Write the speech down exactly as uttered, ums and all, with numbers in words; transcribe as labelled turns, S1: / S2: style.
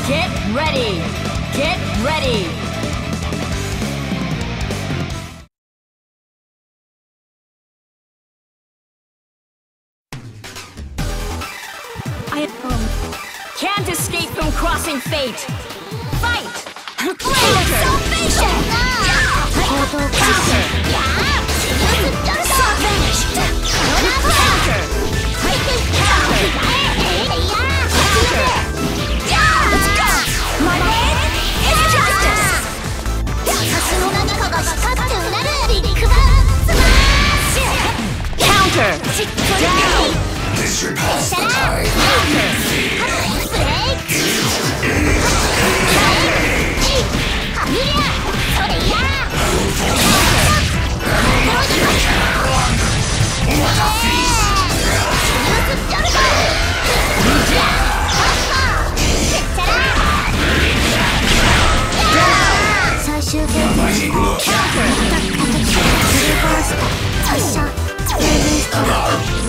S1: Get ready! Get ready! I can't escape from crossing fate! Fight! Counter! Salvation! Counter! Salvage! Counter! Let's go! My name is Justice! Counter! Down!
S2: Surpass the tide. What a feast! Mighty blow. Counter!